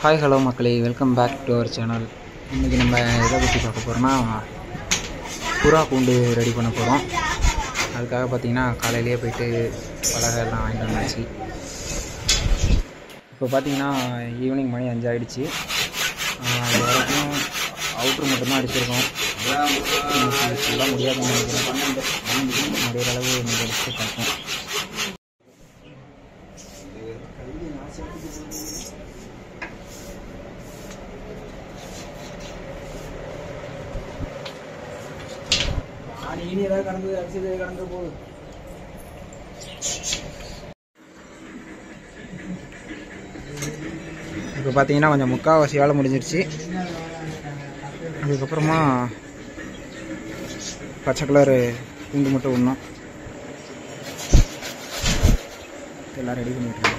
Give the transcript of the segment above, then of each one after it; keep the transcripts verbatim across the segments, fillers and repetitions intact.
Hi hello மக்களே, welcome back to our channel. இன்றைக்கி நம்ம எதை பற்றி பார்க்க போகிறோன்னா புறா கூண்டு ரெடி பண்ண போகிறோம். அதுக்காக பார்த்திங்கன்னா காலையிலேயே போய்ட்டு பலகைலாம் வாங்கிட்டு வந்தாச்சு. இப்போ பார்த்திங்கன்னா ஈவினிங் மணி அஞ்சு ஆகிடுச்சு. இது வரைக்கும் அவுட்ரு மட்டும்தான் அடிச்சிருக்கோம். ஃபுல்லாக முடியாதுன்னு நினைக்கிறேன். முடிகிற அளவு நம்ம அடிச்சு பார்ப்போம். இனி ஏதாவது கடந்து அடிச்சது கடந்து போகுது. இப்போ பார்த்தீங்கன்னா கொஞ்சம் முக்கால்வாசி வேலை முடிஞ்சிருச்சு. அதுக்கப்புறமா பச்சை கலர் கூண்டு மட்டும் விடணும். எல்லாம் ரெடி பண்ணிட்டுருக்கோம்.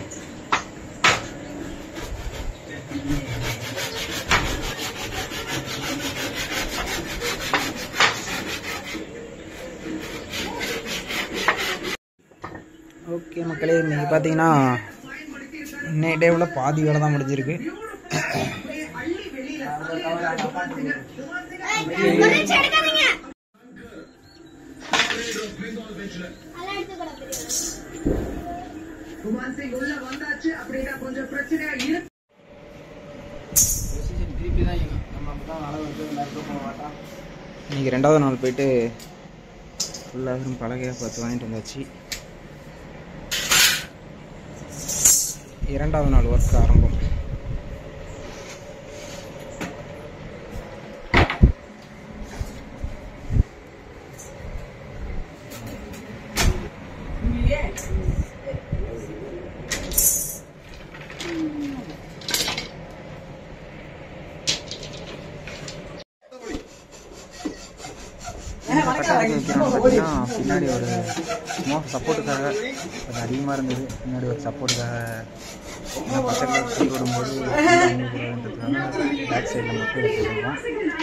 ஓகே மக்களே, இன்றைக்கி பார்த்தீங்கன்னா இன்னைய டேவில் பாதி வேலை தான் முடிஞ்சிருக்கு. இன்னைக்கு ரெண்டாவது நாள் போயிட்டு ஃபுல்லாக பலகையாக பார்த்து வாங்கிட்டு வந்தாச்சு. இரண்டாவது நாள் ஒர்க் ஆரம்பம். பின்னாடி ஒரு சும்மா சப்போர்ட்டுக்காக கொஞ்சம் அதிகமாக இருந்தது. பின்னாடி ஒரு சப்போர்ட்டுக்காக பச்சை கலர் தீ விடும்போது பேக் சைடில் மட்டும் எடுத்துக்கலாம்.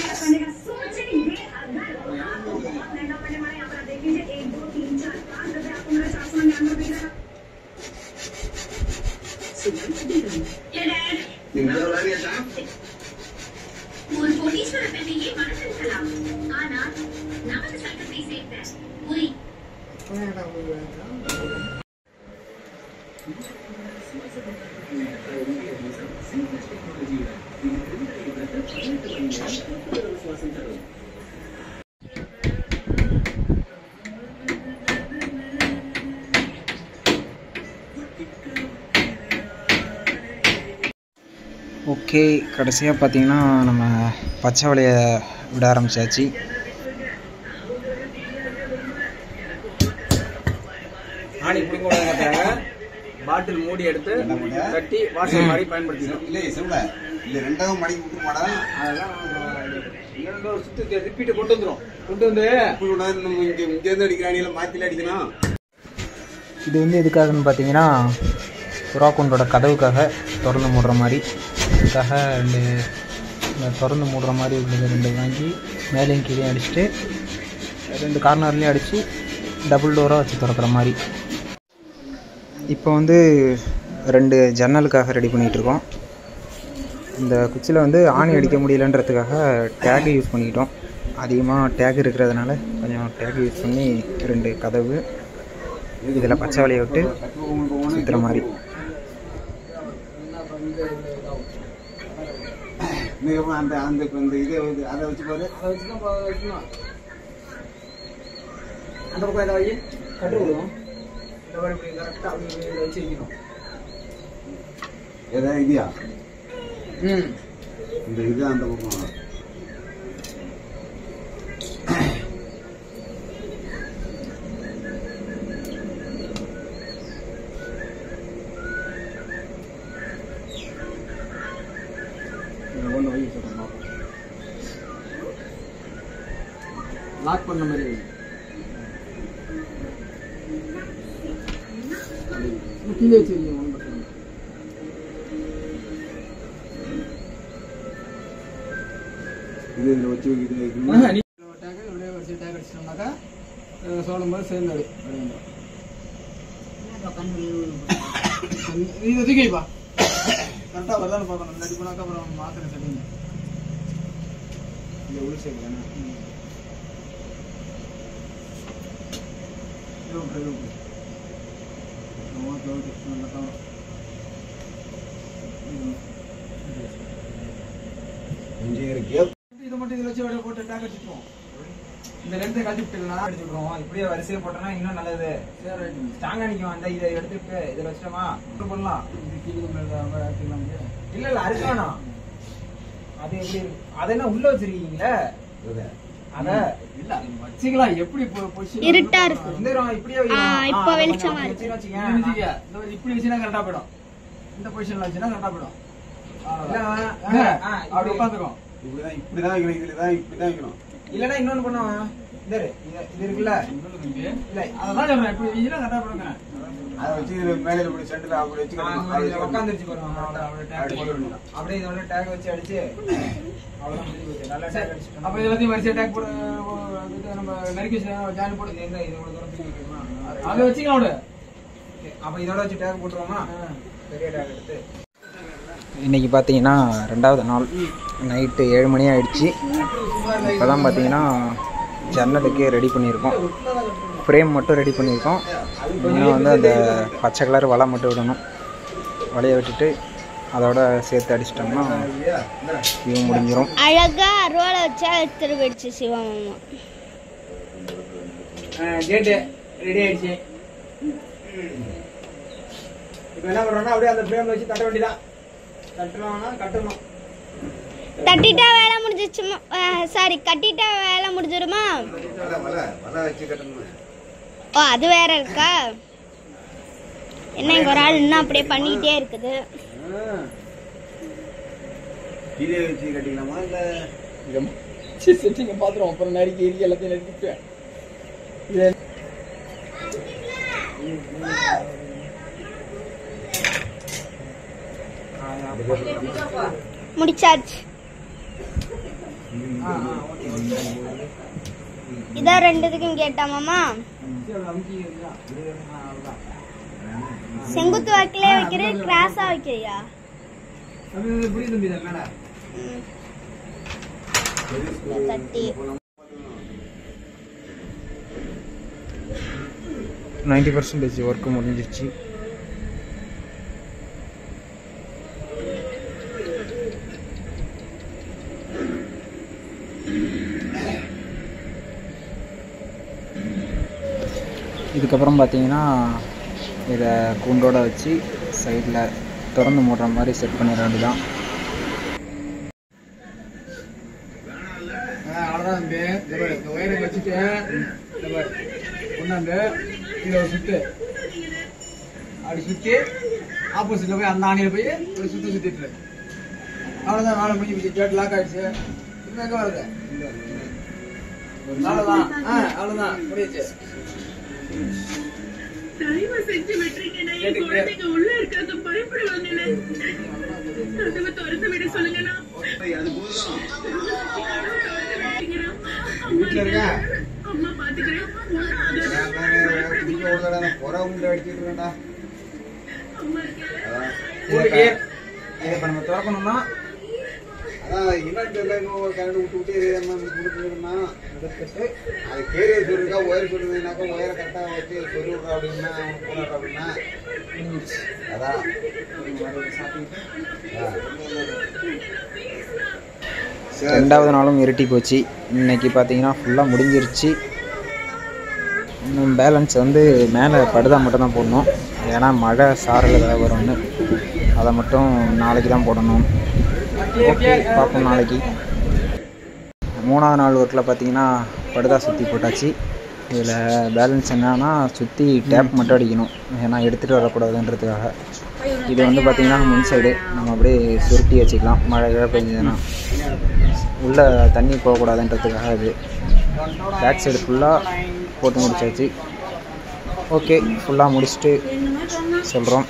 ஓகே, கடைசியாக பார்த்தீங்கன்னா நம்ம பச்சை வலையை விட ஆரம்பிச்சாச்சு. ஆணி பிடிக்கூடாதுங்கிறதுக்காக பாட்டில் மூடி எடுத்து கட்டி வாசல் மாதிரி பயன்படுத்திடும். இல்லை சொல்ல இல்லை ரெண்டாவது மணிக்கு விட்டு மாடா அதெல்லாம் இரண்டு ஒரு சுற்று ரிப்பீட்டு கொண்டு வந்துடும். கொண்டு வந்து நம்ம இங்கே இங்கேருந்து அடிக்கிறானியில் மாற்றில அடிக்கணும். இது வந்து எதுக்காகன்னு பார்த்தீங்கன்னா புறா கூண்டோட கதவுக்காக திறந்து மூடுற மாதிரி. அதுக்காக ரெண்டு திறந்து மூடுற மாதிரி உள்ளது ரெண்டு வாங்கி மேலேயும் கீழே அடிச்சுட்டு ரெண்டு கார்னர்லேயும் அடித்து டபுள் டோராக வச்சு திறக்கிற மாதிரி. இப்போ வந்து ரெண்டு ஜன்னலுக்காக ரெடி பண்ணிகிட்ருக்கோம். இந்த குச்சியில் வந்து ஆணி அடிக்க முடியலன்றதுக்காக டேகு யூஸ் பண்ணிக்கிட்டோம். அதிகமாக டேக் இருக்கிறதுனால கொஞ்சம் டேக் யூஸ் பண்ணி ரெண்டு கதவு இதில் பச்சை வலையை விட்டு சுற்றுற மாதிரி. அந்த அந்த இந்த இதை அதை வச்சு பாரு, அதை வச்சு தான் வைக்கணும். அந்த பக்கம் இதை வை கட்டு விடுவோம். இந்த மாதிரி இப்படி கரெக்டாக அப்படி வச்சு வைக்கணும். ஏதாவது இதியா ம் இந்த இது அந்த பக்கம் லாக் பண்ண மாதிரி கீழே வச்சுருக்கீங்க. ஒன்றும் பிரச்சனை இது இதில் வச்சு வைக்கிறது டேக் இப்படியே வச்சு டேக் அடிச்சிட்டோம்னாக்கா சோளம் மாதிரி சேர்ந்து அப்படி அப்படின்றோம். இது தூக்கிப்பா கரெக்டா வரதான்னு பார்க்கணும். இல்லாட்டி போனாக்கா அப்புறம் மாத்திரை செட்டிங் இந்த உள் சைடு தானே. ஓகே ஓகே ஓகே நல்லா தான். இதை மட்டும் இதில் வச்சு வெளியே போட்டு டேக் அடிச்சுப்போம். இந்த லென்த்தை கழிச்சுட்டுலாம் அடிச்சுக்கிறோம். இப்படியே வரிசையை போட்டோம்னா இன்னும் நல்லது. சரி ஸ்ட்ராங்கா நிற்கும். அந்த இதை எடுத்துட்டு இதில் வச்சிட்டோமா பண்ணலாம். இல்ல இல்ல அது வேணாம். அது எப்படி அது என்ன உள்ள வச்சிருக்கீங்களே அத இல்ல வச்சுக்கலாம். எப்படி இருட்டா இருக்கு. இப்படியே இப்ப வெளிச்சமா இருக்கு. இப்படி வச்சுனா கரெக்டா போயிடும். இந்த பொசிஷன்ல வச்சுனா கரெக்டா போயிடும். அப்படி உட்காந்துக்கும். இப்படிதான் இப்படிதான் வைக்கணும். இதுலதான் இப்படிதான் வைக்கணும். இல்லன்னா இன்னொன்னு பண்ணுவோம். இது இது இருக்குல்ல இல்ல அதான் சொல்றேன். இப்படி வச்சுனா கரெக்டா போடுங்க. அதை வச்சு மேலே இப்படி சென்டர்ல அப்படி வச்சு உட்காந்துருச்சு பாருங்க. அப்படியே இதோட டேக் வச்சு அடிச்சு நல்லா டேக் அடிச்சு அப்ப எல்லாத்தையும் வரிசையா டேக் போட நம்ம நறுக்கி ஜாயின் போட்டு இந்த இதோட தூரம் அதை வச்சுக்கலாம். அப்ப இதோட வச்சு டேக் போட்டுருவோமா பெரிய டேக் எடுத்து. இன்றைக்கி பார்த்தீங்கன்னா ரெண்டாவது நாள் நைட்டு ஏழு மணி ஆகிடுச்சு. இப்போ தான் பார்த்தீங்கன்னா ஜன்னலுக்கு ரெடி பண்ணியிருக்கோம். ஃப்ரேம் மட்டும் ரெடி பண்ணியிருக்கோம். இன்னும் வந்து அந்த பச்சை கலர் வலை மட்டும் விடணும். வலையை விட்டுட்டு அதோட சேர்த்து அடிச்சிட்டோம்னா இது முடிஞ்சிடும். அழகா அருவாளை வச்சா எடுத்துட்டு போயிடுச்சு சிவமாமா. கேட்டு ரெடி ஆயிடுச்சு. இப்போ என்ன பண்ணுறோம்னா அப்படியே அந்த ஃப்ரேமில் வச்சு தட்ட வேண்டியதான். தட்டணும்னா கட்டணும். தட்டிட்டா வேலை முடிஞ்சிச்சுமா? சாரி கட்டிட்டா வேலை முடிஞ்சிருமா? ஓ அது வேற இருக்கா? என்ன இங்க ஒரு ஆள் இன்னும் அப்படியே பண்ணிக்கிட்டே இருக்குது. கீழே வச்சு கட்டிக்கலாமா இல்லை செட்டிங்க பார்த்துருவோம். அப்புறம் நறுக்கி எரி எல்லாத்தையும் நறுக்கிப்பேன். முடிச்சாச்சு. இதான் ரெண்டுத்துக்கும் கேட்டாமாமா. செங்குத்து வாக்கிலே வைக்கிற கிராஸா வைக்கிறியா? தட்டி நைன்டி பர்சன்டேஜ் ஒர்க்கு முடிஞ்சிருச்சு. இதுக்கப்புறம் பார்த்தீங்கன்னா இதை கூண்டோட வச்சு சைடில் திறந்து மூடுற மாதிரி செட் பண்ணிட வேண்டியதான். அவ்வளோதான் தம்பி. இந்த ஒயரை வச்சுட்டு ஒன்றாந்து இதில் ஒரு சுற்று அப்படி சுற்றி ஆப்போசிட்டில் போய் அந்த ஆணியில் போய் ஒரு சுற்றி சுற்றிட்டு அவ்வளோதான். வேலை முடிஞ்சு கேட் லாக் ஆகிடுச்சு. இன்னும் எங்கே வருது? அவ்வளோதான். ஆ அவ்வளோதான் முடிஞ்சிச்சு. வீட்டுல இருக்க புற உண்டு அடிச்சுட்டு இருக்கா. இதை இப்ப நம்ம திறக்கணும்னா அதான் இன்னும் தெரியல. ஒரு கரண்ட் விட்டு விட்டு கொடுத்துருந்தா எடுத்துட்டு அது கேரியர் சொல்லிருக்கா. ஒயர் சொல்லிருந்தாக்கா ஒயரை கரெக்டாக வச்சு சொல்லி விட்றா அப்படின்னா போனார் அப்படின்னா அதான் ரெண்டாவது நாளும் இருட்டி போச்சு. இன்னைக்கு பார்த்தீங்கன்னா ஃபுல்லாக முடிஞ்சிருச்சு. இன்னும் பேலன்ஸ் வந்து மேலே படுதா மட்டும் தான் போடணும். ஏன்னா மழை சாரல் ஏதாவது வரும்னு அதை மட்டும் நாளைக்கு தான் போடணும். ஓகே பார்ப்போம் நாளைக்கு. மூணாவது நாள் ஒர்க்கில் பார்த்தீங்கன்னா படுதா சுற்றி போட்டாச்சு. இதில் பேலன்ஸ் என்னன்னா சுற்றி டேப் மட்டும் அடிக்கணும். ஏன்னா எடுத்துகிட்டு வரக்கூடாதுன்றதுக்காக. இது வந்து பார்த்திங்கன்னா முன் சைடு நம்ம அப்படியே சுருட்டி வச்சுக்கலாம். மழை கிழ பெஞ்சதுன்னா உள்ளே தண்ணி போகக்கூடாதுன்றதுக்காக இது. பேக் சைடு ஃபுல்லாக போட்டு முடிச்சாச்சு. ஓகே ஃபுல்லாக முடிச்சுட்டு சொல்கிறோம்.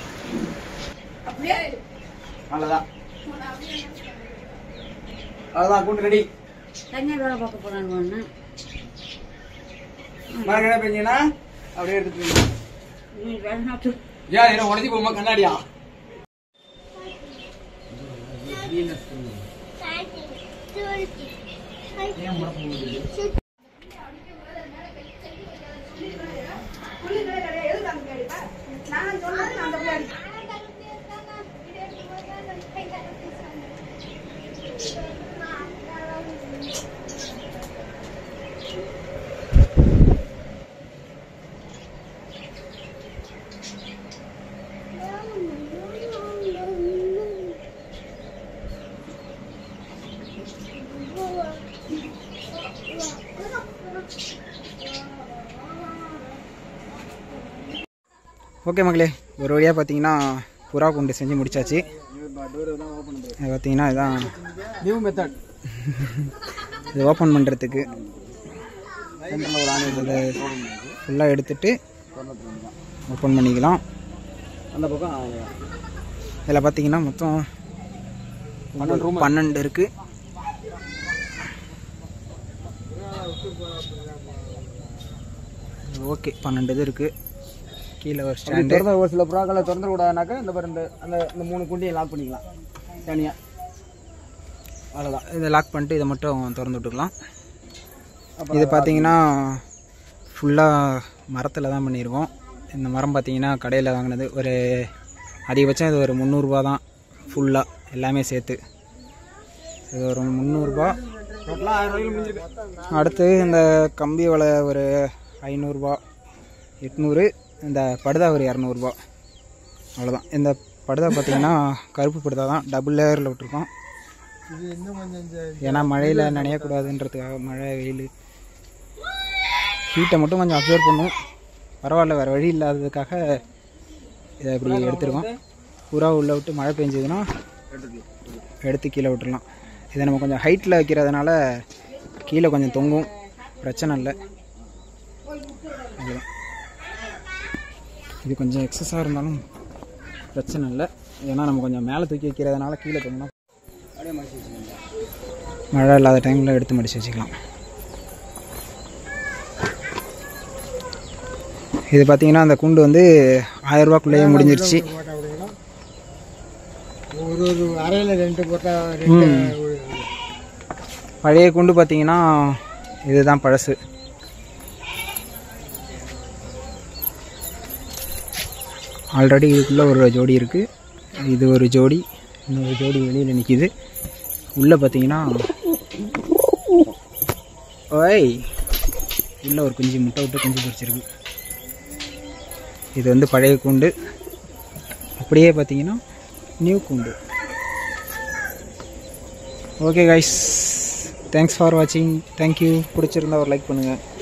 அவ்வளோதான் அவ்வளோதான் கூண்டு ரெடி. வேலை பார்க்க போகிறாங்க. மழை கிழ பெஞ்சுன்னா அப்படியே எடுத்துட்டு ஏன் என்ன உடஞ்சி போமா கண்ணாடியா? ஓகே மக்களே, ஒரு வழியாக பார்த்தீங்கன்னா புறா கூண்டு செஞ்சு முடிச்சாச்சு. பார்த்தீங்கன்னா இதுதான் நியூ மெத்தட். இது ஓப்பன் பண்ணுறதுக்கு ஃபுல்லாக எடுத்துட்டு ஓப்பன் பண்ணிக்கலாம். அந்த பக்கம் இதில் பார்த்தீங்கன்னா மொத்தம் பன்னெண்டு ரூம் பன்னெண்டு இருக்குது. ஓகே, பன்னெண்டு இது இருக்குது. கீழே ஒரு ஸ்டாண்டு. திறந்த ஒரு சில புறாக்களை திறந்து விடாதுனாக்கா இந்த ரெண்டு அந்த இந்த மூணு குண்டியை லாக் பண்ணிக்கலாம் தனியாக. அவ்வளோதான். இதை லாக் பண்ணிட்டு இதை மட்டும் திறந்து விட்டுக்கலாம். இது பார்த்தீங்கன்னா ஃபுல்லாக மரத்தில் தான் பண்ணியிருக்கோம். இந்த மரம் பார்த்தீங்கன்னா கடையில் வாங்கினது. ஒரு அதிகபட்சம் இது ஒரு முந்நூறுரூபா தான் ஃபுல்லாக எல்லாமே சேர்த்து. இது ஒரு முந்நூறுரூபா. டோட்டலாக ஆயிரம் ரூபாய்க்கு முடிஞ்சிருக்கு. அடுத்து இந்த கம்பி வலை ஒரு ஐநூறுரூபா, எட்நூறு. இந்த படுதா ஒரு இரநூறுபா. அவ்வளோதான். இந்த படுதா பார்த்தீங்கன்னா கருப்பு படுதா தான், டபுள் லேயரில் விட்டுருக்கோம். ஏன்னா மழையில் நனையக்கூடாதுன்றதுக்காக, மழை வெயில் ஹீட்டை மட்டும் கொஞ்சம் அப்சர்வ் பண்ணும். பரவாயில்ல, வேறு வழி இல்லாததுக்காக இதை இப்படி எடுத்துருக்கோம். புறா உள்ளே விட்டு மழை பெஞ்சதுன்னா எடுத்து கீழே விட்டுடலாம். இதை நம்ம கொஞ்சம் ஹைட்டில் வைக்கிறதுனால கீழே கொஞ்சம் தொங்கும், பிரச்சனை இல்லை. அதுதான். இது கொஞ்சம் எக்ஸஸாக இருந்தாலும் பிரச்சனை இல்லை. ஏன்னா நம்ம கொஞ்சம் மேலே தூக்கி வைக்கிறதுனால கீழே தொங்கினா அப்படியே மடிச்சு வச்சுக்கலாம். மழை இல்லாத டைமில் எடுத்து மடித்து வச்சுக்கலாம். இது பார்த்தீங்கன்னா அந்த கூண்டு வந்து ஆயிரரூபாக்குள்ளேயே முடிஞ்சிருச்சு. ஒரு ஒரு அறையில் ரெண்டு போட்டா பழைய கூண்டு பார்த்தீங்கன்னா இதுதான் பழசு. ஆல்ரெடி இதுக்குள்ளே ஒரு ஜோடி இருக்குது. இது ஒரு ஜோடி, இன்னொரு ஜோடி வெளியில் நிற்கிது. உள்ளே பார்த்தீங்கன்னா ஓய் உள்ளே ஒரு குஞ்சு முட்டை விட்டு குஞ்சு பொரிச்சிருக்கு. இது வந்து பழைய கூண்டு. அப்படியே பார்த்தீங்கன்னா நியூ கூண்டு. ஓகே கைஸ், தேங்க்ஸ் ஃபார் வாட்சிங். தேங்க்யூ. பிடிச்சிருந்தா ஒரு லைக் பண்ணுங்கள்.